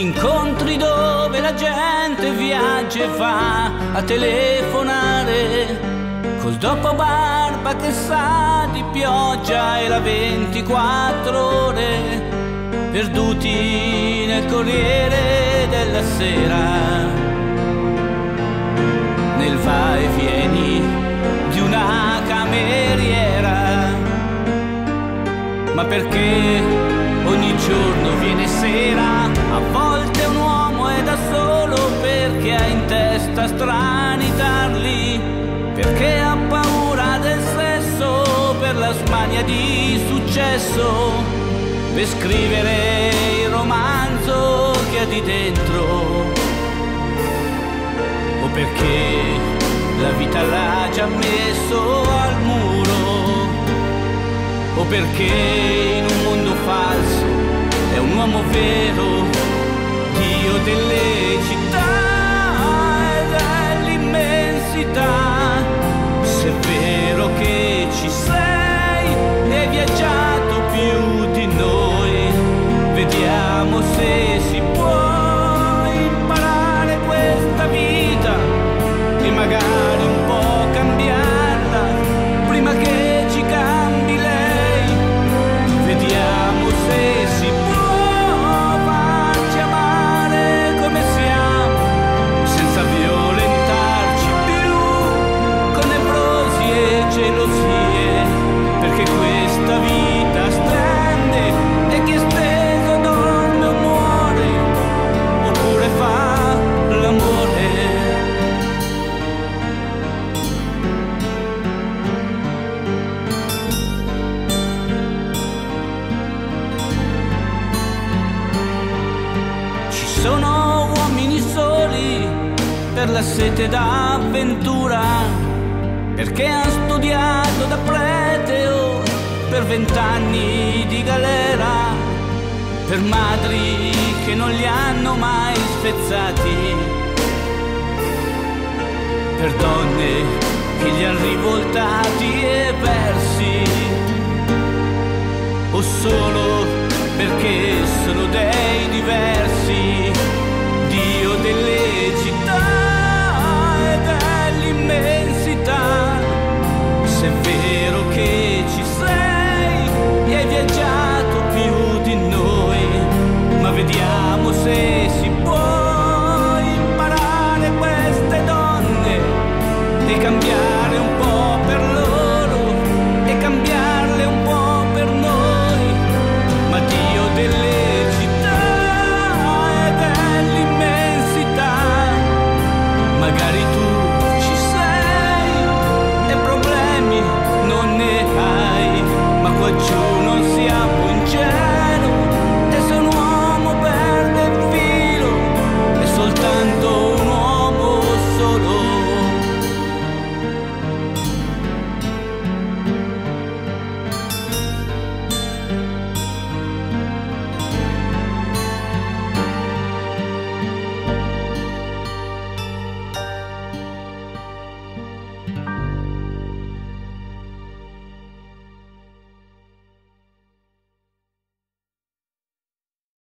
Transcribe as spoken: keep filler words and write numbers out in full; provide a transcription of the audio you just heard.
incontri dove la gente viaggia e va a telefonare col dopobarba che sa di pioggia e la ventiquattro ore perduti nel Corriere della Sera, nel va e vieni di una cameriera. Ma perché ogni giorno viene sera, a volte un uomo è da solo perché ha in testa strani tarli, perché ha paura del sesso per la smania di successo, per scrivere il romanzo che ha di dentro, o perché la vita l'ha già messo al muro, o perché in un mondo falso è un uomo vero, Dio delle città e dell'immensità. Se è vero che ci sei e hai viaggiato più di noi, vediamo se si può imparare questa vita e magari un po' cambiarla prima che ci cambi lei. Vediamo se si può farci amare come siamo, senza violentarci più con nevrosi e gelosie, perché questa vita stende e chi è steso dorme o muore, oppure fa l'amore. Ci sono uomini soli per la sete d'avventura, perché han studiato da prete o per vent'anni di galera, per madri che non li hanno mai spezzati, per donne che li han rivoltati e persi, o solo perché sono dei diversi.